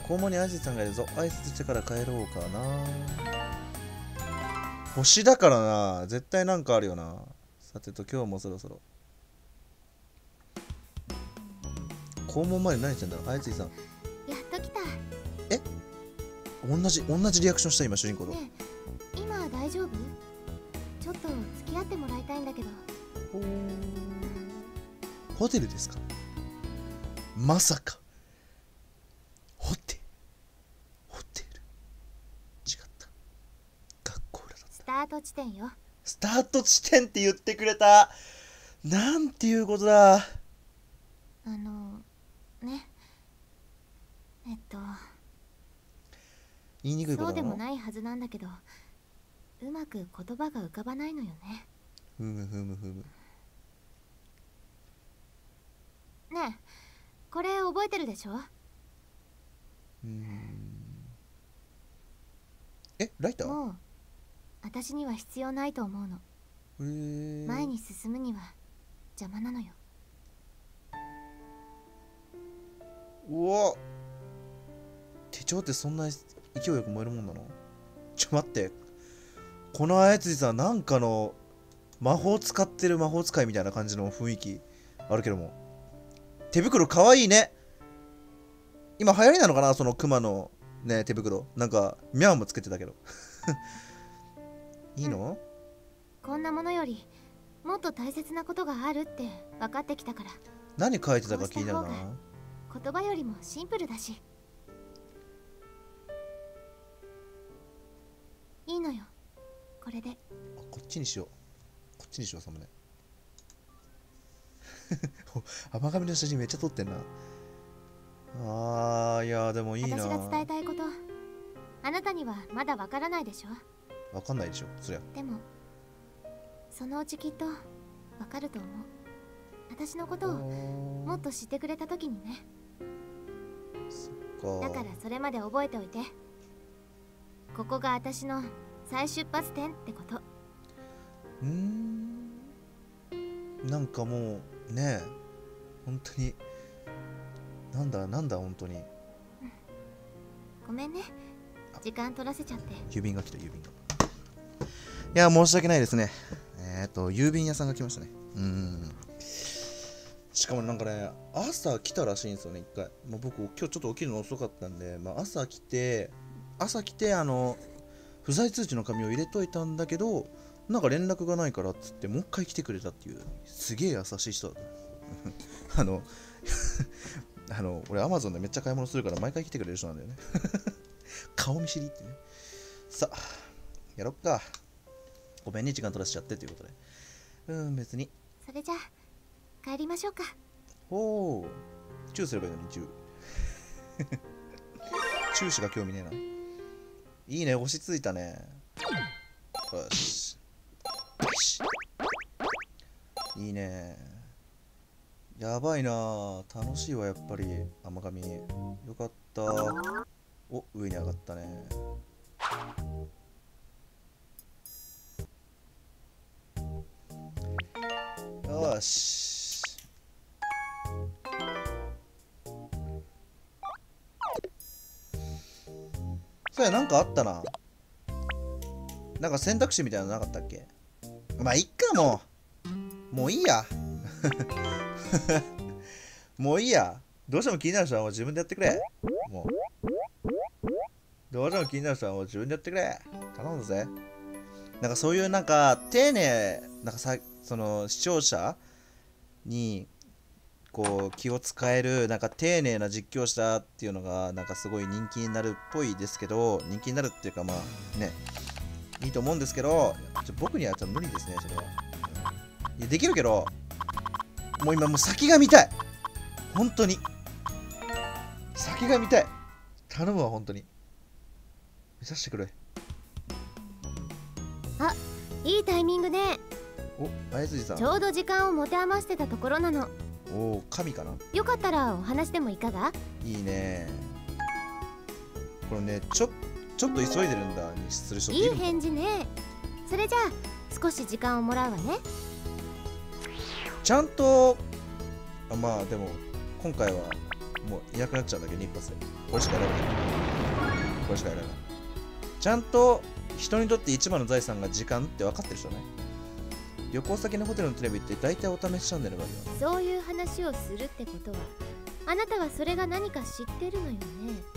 肛門にアジさんがいるぞ。挨拶してから帰ろうかな。星だからな。絶対なんかあるよな。さてと、今日もそろそろ。肛門まで何してんだろう。あいついさん。 やっと来た。 え、同じリアクションした今、主人公と。 ねえ、今大丈夫？ちょっと付き合ってもらいたいんだけど。 ホテルですか？まさか。ホテル。違った。学校裏だった。 スタート地点よ。 スタート地点って言ってくれた。なんていうことだ。 ね。 言いにくいことなの？ そうでもないはずなんだけど、うまく言葉が浮かばないのよね。 ふむ。 ねえ、これ覚えてるでしょ？ ライター？ もう私には必要ないと思うの。前に進むには邪魔なのよ。 うわ、手帳ってそんな勢いよく燃えるもんなの？待って、このあやつじさんなんかの魔法使ってる魔法使いみたいな感じの雰囲気あるけども、手袋かわいいね。今流行りなのかな、そのクマのね手袋。なんかミャオもつけてたけどいいの？ こんなものよりもっと大切なことがあるって分かってきたから。 何書いてたか気になるな。 言葉よりもシンプルだしいいのよ、これで。 こっちにしよう、サムネ甘噛みの写真めっちゃ撮ってんな。いやでもいいな。 私が伝えたいこと、あなたにはまだわからないでしょ？ わかんないでしょ、そりゃ。 でもそのうちきっとわかると思う。私のことをもっと知ってくれた時にね。だからそれまで覚えておいて。ここが私の再出発点ってこと。 なんかもうねえ、本当になんだ本当に、 ごめんね、時間取らせちゃって。 郵便が来た。いや申し訳ないですね。郵便屋さんが来ましたね。しかもなんかね、朝来たらしいんですよね、一回。僕今日ちょっと起きるの遅かったんで、朝来て不在通知の紙を入れといたんだけど、なんか連絡がないからっつってもう一回来てくれたっていう、すげえ優しい人だった俺アマゾンでめっちゃ買い物するから毎回来てくれる人なんだよね顔見知りってね。さあやろっか。ごめんね、時間取らせちゃってということで。別に。 それじゃあ帰りましょうか。 おー、チューすればいいのにチューチューしか興味ねえな。いいね、押しついたね。よしいいね。やばいな、楽しいわやっぱり。甘噛みよかった。お、上に上がったね。よし。それなんかあったな。なんか選択肢みたいなのなかったっけ？まあいっか、もういいやもういいや。どうしても気になる人はもう自分でやってくれ。どうしても気になる人はもう自分でやってくれ。頼むぜ。なんかそういうなんか丁寧なんかその視聴者にこう気を使えるなんか丁寧な実況者っていうのがなんかすごい人気になるっぽいですけど、人気になるっていうかまあね、いいと思うんですけど、僕にはちょっと無理ですね、それは。いやできるけど、もう今もう先が見たい。本当に先が見たい。頼むわ本当に。見させてくれ。 あ、いいタイミングね。 お、あやつじさん。 ちょうど時間を持て余してたところなの。 おお、神かな。 よかったらお話でもいかが？ いいね。これね、ちょっと急いでるんだにする人っているのか。 いい返事ね。それじゃあ少し時間をもらうわね。 ちゃんとまあでも今回はもういなくなっちゃうんだけど、一発で。 これしか選べない。これしか選べない。ちゃんと人にとって一番の財産が時間って分かってる人ね。旅行先のホテルのテレビって大体お試しチャンネルがあるよね。 そういう話をするってことは、あなたはそれが何か知ってるのよね。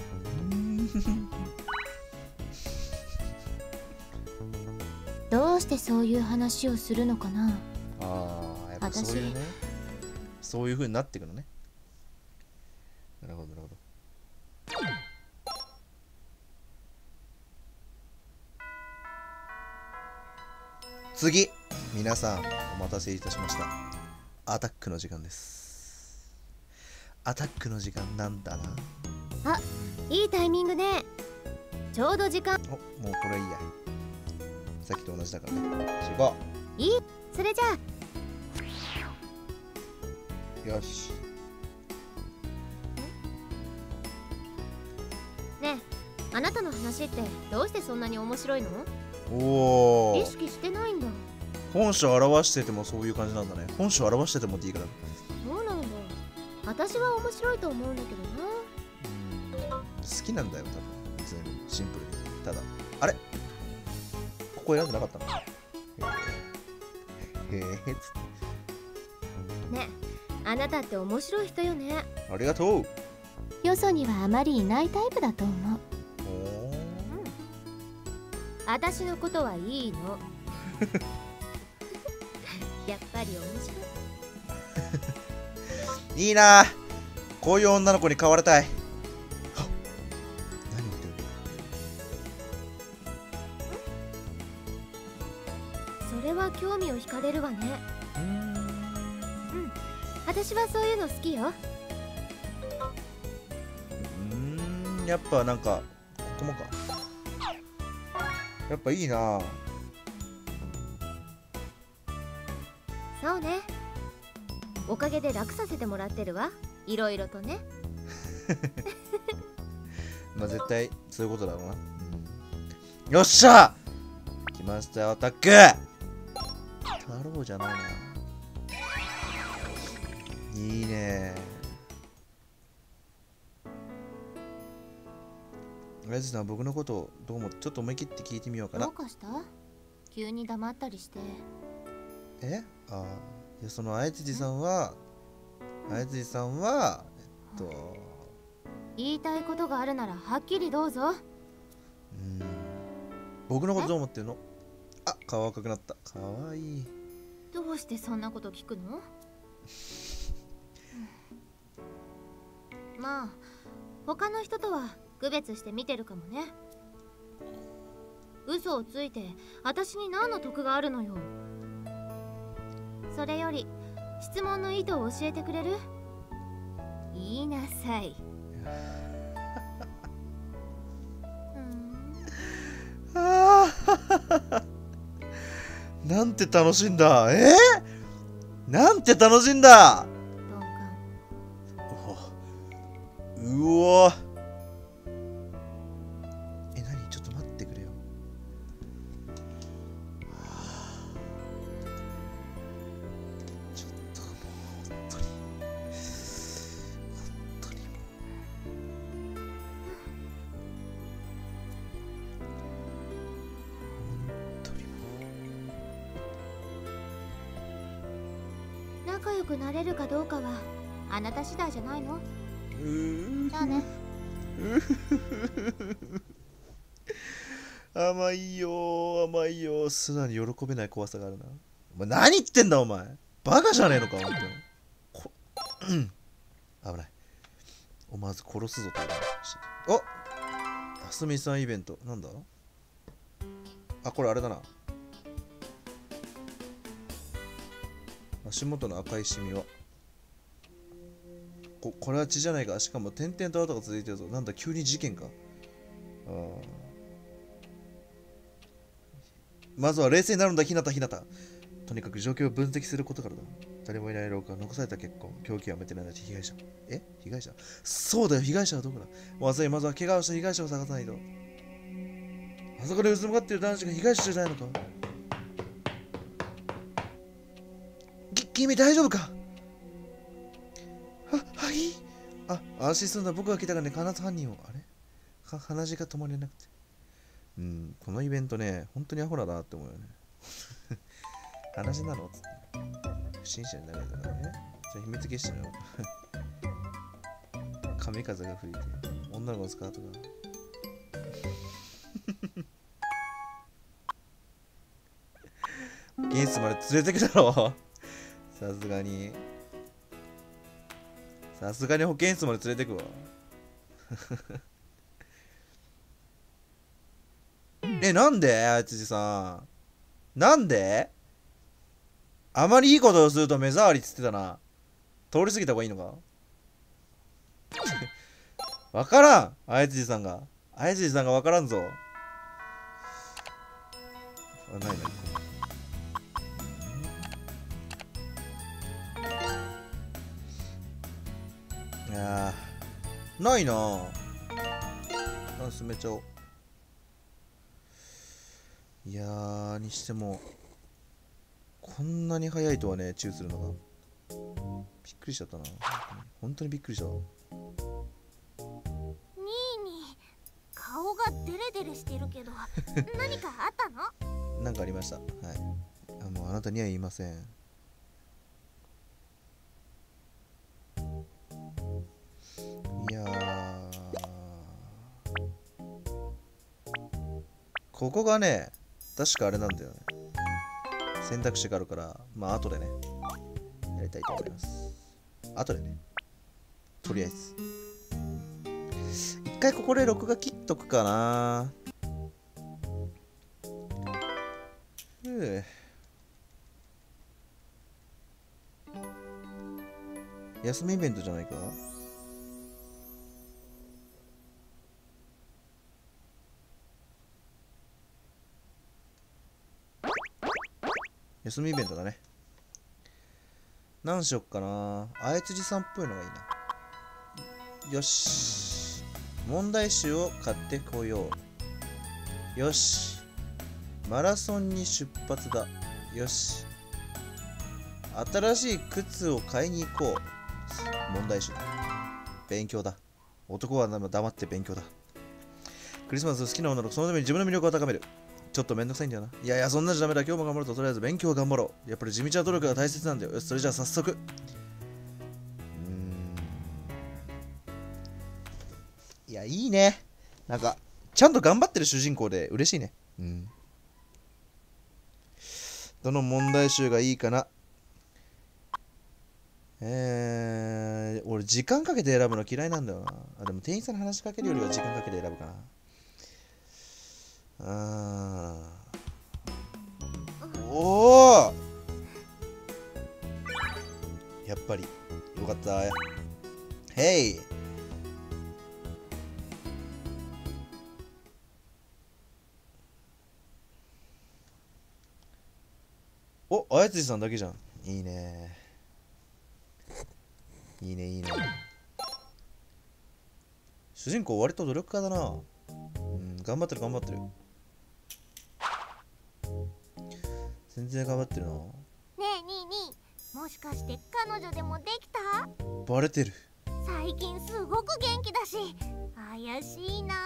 どうしてそういう話をするのかな。 ああ、やっぱそういうね。そういう風になっていくのね。なるほど、なるほど。次、皆さんお待たせいたしました。アタックの時間です。アタックの時間なんだな。 あ、いいタイミングね。ちょうど時間。 お、もうこれいいや。さっきと同じだからね。行こいい、それじゃう。よし。 ねえ、あなたの話ってどうしてそんなに面白いの？ おお。 意識してないんだ。 本性表しててもそういう感じなんだね。本性表しててもっていいから。 そうなんだ。私は面白いと思うんだけどな。 好きなんだよ、多分。別にシンプルに。ただ、あれここ選んでなかったの？へえ、つって。 ね、あなたって面白い人よね。 ありがとう。 よそにはあまりいないタイプだと思う。私のことはいいの。やっぱり面白い。 いいな。こういう女の子に飼われたい。何言ってるの？それは興味を惹かれるわね。うん、私はそういうの好きよ。 やっぱなんかここもか。やっぱいいな。 そうね。おかげで楽させてもらってるわ。いろいろとね。 まあ絶対そういうことだろうな。よっしゃ来ましたよ、アタック。太郎じゃないな。いいね。ライズさん、僕のことをどうもちょっと思い切って聞いてみようかな。 どうかした？急に黙ったりして。 ああ、いや、そのあやつじさんは、 言いたいことがあるならはっきりどうぞ。 僕のことどう思ってるの？あ、顔赤くなった。かわいい。 どうしてそんなこと聞くの？まあ、他の人とは区別して見てるかもね。嘘をついて私に何の得があるのよ。それより質問の意図を教えてくれる？言いなさい。 なんて楽しいんだ。なんて楽しいんだ。うお。何？ちょっと待ってくれよ。ちょっともう本当に仲良くなれるかどうかはあなた次第じゃないの？じゃあね。 甘いよ、甘いよ。素直に喜べない怖さがあるな。お前何言ってんだお前。バカじゃねえのか本当に。危ない。思わず殺すぞと。お、あすみさんイベントなんだ？あ、これあれだな。足元の赤いシミはこれは血じゃないか。しかも点々と跡が続いてるぞ。なんだ急に事件か。まずは冷静になるんだ、ひなた。とにかく状況を分析することからだ。誰もいない廊下、残された血痕、凶器は埋めてないので被害者。被害者？そうだよ、被害者はどこだ？まずは怪我をした被害者を探さないと。あそこでうずもがっている男子が被害者じゃないのか？君大丈夫か？はい。 あ、安心するんだ。僕が来たからね、必ず犯人を。あれ鼻血が止まれなくて。このイベントね、本当にアホだなって思うよね。話なのつって。不審者になるからね。じゃあ秘密結社の神風が吹いて、女の子のスカートが。保健室まで連れてくだろ。さすがに。さすがに保健室まで連れてくわ。なんであいつじさん。なんであまりいいことをすると目障りっつってたな。通り過ぎた方がいいのか。わからんあいつじさんが。あいつじさんがわからんぞ。ないない。いやーないなぁ。進めちゃおう。いやーにしてもこんなに早いとはね、チューするのがびっくりしちゃったな。本当にびっくりした。 ニーニ顔がデレデレしてるけど何かあったの？ なんかありました。はい。もうあなたには言いません。いやーここがね、確かあれなんだよね。選択肢があるから、まあ後でね、やりたいと思います。後でね。とりあえず。一回ここで録画切っとくかな。休みイベントじゃないか。休みイベントだね。何しよっかな。あいつじさんっぽいのがいいな。よし。問題集を買ってこよう。よし。マラソンに出発だ。よし。新しい靴を買いに行こう。問題集だ。勉強だ。男は黙って勉強だ。クリスマス好きな女の子、そのために自分の魅力を高める。ちょっとめんどくさいんだよな。いやいや、そんなんじゃダメだ。今日も頑張ると、とりあえず勉強を頑張ろう。やっぱり地道な努力が大切なんだよ。よし、それじゃあ早速。いや、いいね。なんか、ちゃんと頑張ってる主人公で嬉しいね。どの問題集がいいかな。俺時間かけて選ぶの嫌いなんだよな。でも店員さんに話しかけるよりは時間かけて選ぶかな。おお、やっぱりよかった。ヘイ。お、あやつじさんだけじゃん。いいね。いいね、いいね。主人公割と努力家だな。頑張ってる頑張ってる。全然頑張ってるな。ねえニーニー、もしかして彼女でもできた？ バレてる。 最近すごく元気だし怪しいな。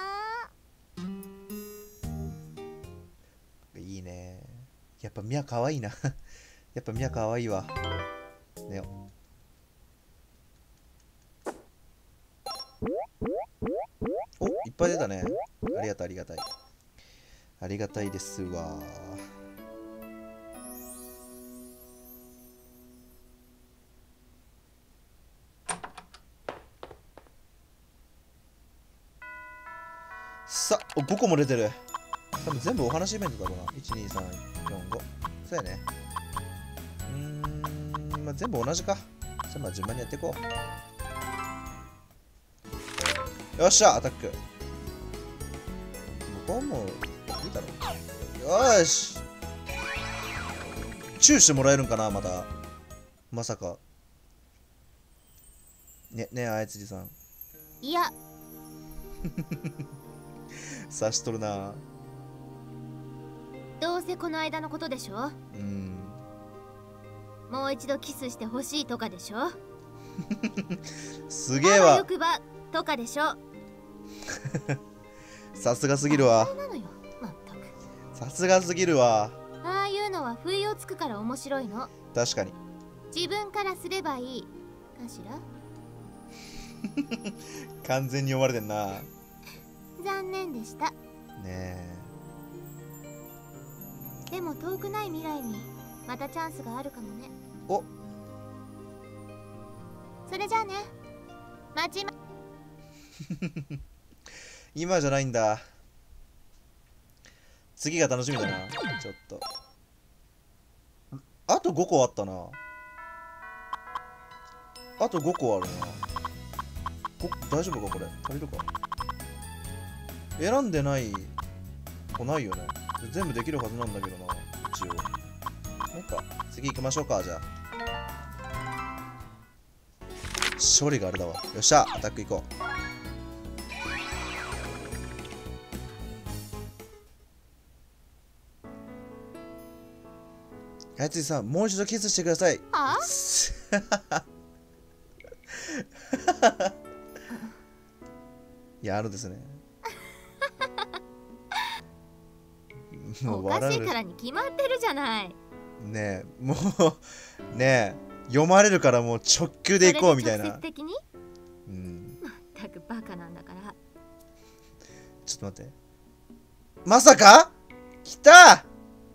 いいね。やっぱミャ可愛いな。やっぱミャ可愛いわ。ねよ。お、いっぱい出たね。ありがたいありがたい。ありがたいですわ。さあ、5個も出てる。多分全部お話イベントだろうな。1、2、3、4、5。そうやね。まあ、全部同じか。じゃあまあ順番にやっていこう。よっしゃ、アタック。向こうもいいだろう。よーし。チューしてもらえるんかな、また。まさか。ねえ、あやつじさん。 いや。 察しとるな。 どうせこの間のことでしょ。もう一度キスしてほしいとかでしょ。 すげえわあわよ。くばとかでしょ。 さすがすぎるわ。 当たり前なのよ、まったく。 さすがすぎるわ。 ああいうのは不意をつくから面白いの。 確かに。 自分からすればいいかしら。 完全に読まれてんな。 残念でした。 ねでも遠くない未来にまたチャンスがあるかもね。 お。 それじゃあね。待ちま。 今じゃないんだ。次が楽しみだな。ちょっと。あと5個あったな。あと5個あるな。大丈夫かこれ。足りるか。選んでない子ないよね。全部できるはずなんだけどな。一応。なんか、次行きましょうか、じゃあ。処理があれだわ。よっしゃ、アタック行こう。やついさん、もう一度キスしてください。 はいや、ですね。 おかしいからに決まってるじゃない。 ねえ、もう、ねえ、読まれるからもう直球で行こうみたいな。 直接的に。 うん。 まったくバカなんだから。 ちょっと待って。まさか来た。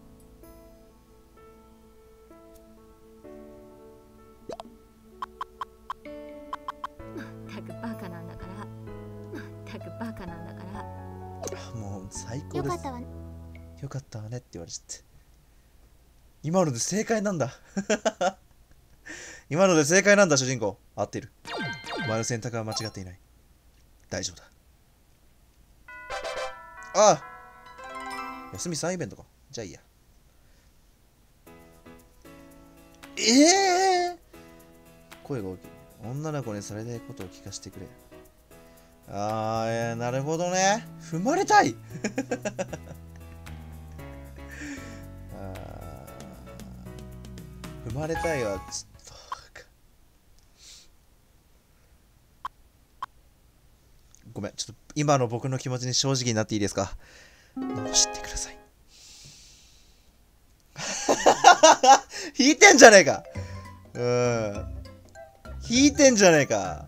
まったくバカなんだから。まったくバカなんだから。 もう最高です。 よかったわね。 よかったわねって言われちゃって。今ので正解なんだ。今ので正解なんだ、主人公。合ってる。お前の選択は間違っていない。大丈夫だ。ああ、休み3イベントか。じゃあいいや。声が大きい。女の子にされたいことを聞かせてくれ。なるほどね。踏まれたい。踏まれたいはちょっと。ごめん、ちょっと今の僕の気持ちに正直になっていいですか。知ってください。引いてんじゃねえか。引いてんじゃねえか。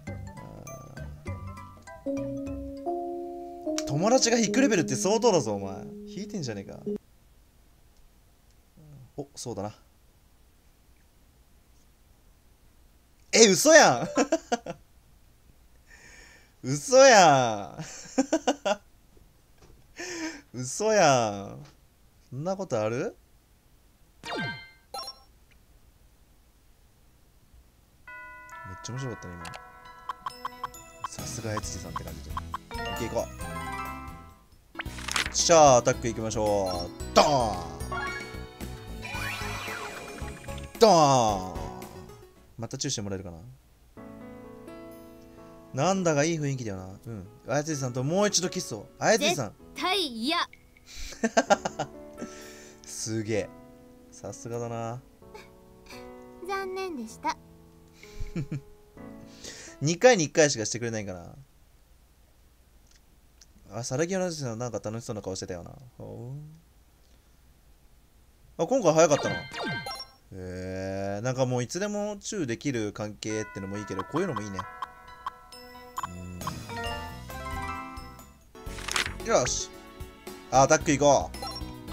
友達が引くレベルって相当だぞ、お前。引いてんじゃねえか。お、そうだな。嘘やん。嘘やん。嘘やん。そんなことある？めっちゃ面白かったね、今。さすがエツジさんって感じで。オッケー、行こう。しゃあ、アタックいきましょう。ドーンドーン。またチューしてもらえるかな。なんだかいい雰囲気だよな。うん。あやつじさんともう一度キスを。あやつじさん。 絶対嫌。 すげえ。さすがだな。 残念でした。 2回に1回しかしてくれないかな。あ、サラギアのやつさんなんか楽しそうな顔してたよな。あ、今回早かったな。なんかもういつでもチューできる関係ってのもいいけど、こういうのもいいね。よし。アタックいこう。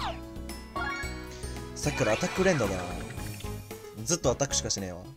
さっきからアタック連打だな。ずっとアタックしかしねえわ。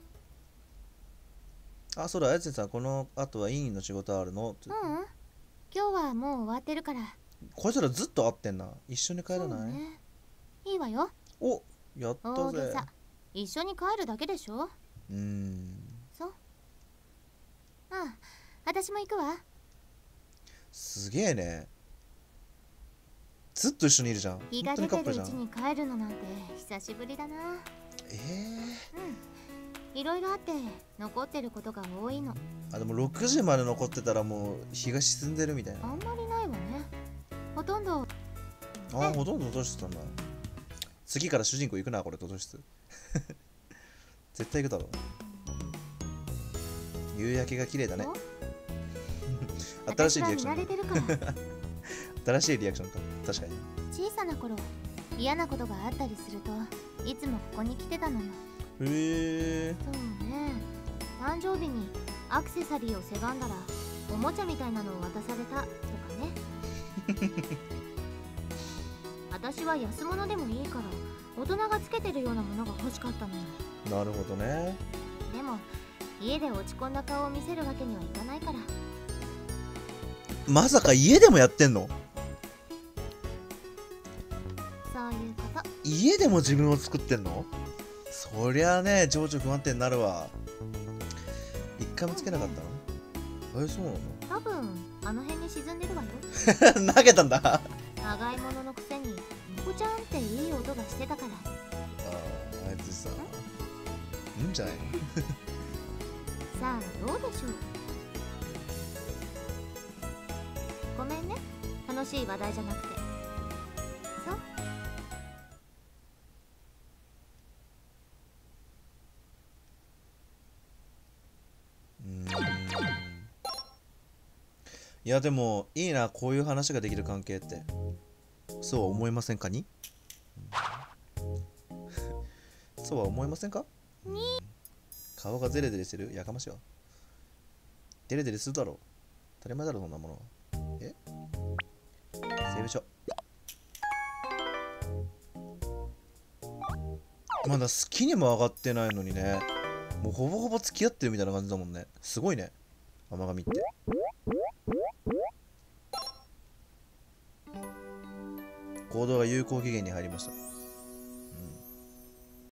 あ、そうだ、あやつさん、この後は委員の仕事あるの？ 今日はもう終わってるから。 こいつらずっと会ってんな。一緒に帰らない？ ね、いいわよ。 お、やったぜ。 大げさ。一緒に帰るだけでしょ。そう。ああ、私も行くわ。 すげえね。ずっと一緒にいるじゃん。 日が出てるうちに帰るのなんて久しぶりだな。いろいろあって残ってることが多いの。 あ、でも6時まで残ってたらもう日が沈んでるみたいな。 あんまりないわね。ほとんど。 ほとんど図書室なんだ。次から主人公行くな、これ図書室。絶対行くだろう。 夕焼けが綺麗だね。 お新しいリアクショ私は見られンてるからだ。新しいリアクションか。確かに。 小さな頃嫌なことがあったりするといつもここに来てたのよ。 へえ。 そうね、誕生日にアクセサリーをせがんだらおもちゃみたいなのを渡されたとかね。私は安物でもいいから大人がつけてるようなものが欲しかったのよ。 なるほどね。 でも家で落ち込んだ顔を見せるわけにはいかないから。 まさか家でもやってんの？ そういうこと。 家でも自分を作ってんの？そりゃね、情緒不安定になるわ。一回もつけなかったの？そうなの？ 多分あの辺に沈んでるわよ。 投げたんだ。 長いもののくせにポチャンっていい音がしてたから。 あいつさ、いいんじゃないの？ さあどうでしょう。ごめんね、楽しい話題じゃなくて。そう。 いやでもいいな、こういう話ができる関係って。そうは思いませんかに？そうは思いませんか？顔がデレデレしてる？やかましいわ。デレデレするだろう。当たり前だろ、そんなもの。え？セーブ書。まだ好きにも上がってないのにね。もうほぼほぼ付き合ってるみたいな感じだもんね。すごいね、甘神って。行動が有効期限に入りました。